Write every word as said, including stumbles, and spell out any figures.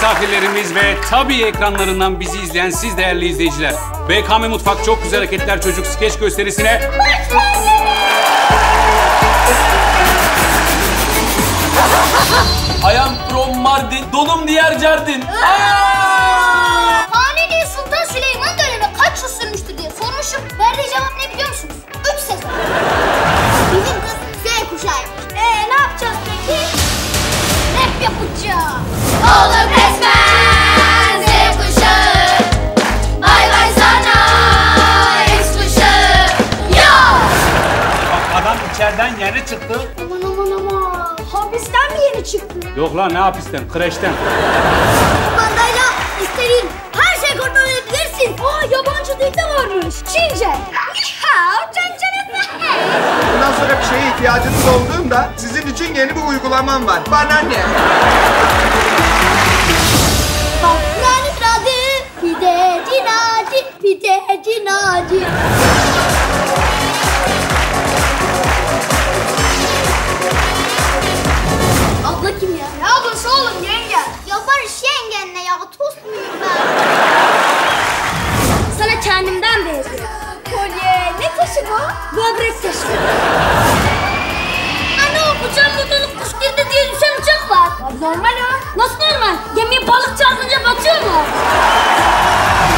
misafirlerimiz ve tabii ekranlarından bizi izleyen siz değerli izleyiciler. B K M Mutfak Çok Güzel Hareketler Çocuk Skeç Gösterisi'ne hoş geldiniz. I am from Mardin, donum diğer Cardin. Kanuni Sultan Süleyman dönemi kaç yıl sürmüştür diye sormuşum. Verdiği cevap ne biliyor musunuz? Üç sezon. Bizim kız Z kuşağıymış. Ee ne yapacağız peki? Rap yapacağız. Oğlum resmen Z kuşağı. Bay bay sana X kuşağı. Yo! Bak adam içeriden yeni çıktı. Aman aman aman. Hapisten mi yeni çıktı? Yok lan ne hapisten? Kreşten. Kumandayla istediğin her şey kontrol edebilirsin. Aa yabancı dil de varmış. Çince. Nihao, çençenesi. Bundan sonra bir şeye ihtiyacınız olduğunda sizin için yeni bir uygulamam var. Bana ne? Bak nani radı, pide cinacı, pide cinacı. Abla kim ya? Ne ablası oğlum yenge? Ya Barış yengenle ya tost muyum ben? Sana kendimden benziyor. Kolye ne taşı bu? Böbrek taşı. Anne o uçağın mutluluk kuş girdi diye düşen uçak var. Abi normal o. Nasıl normal? Gemiye balık çarpınca batıyor mu?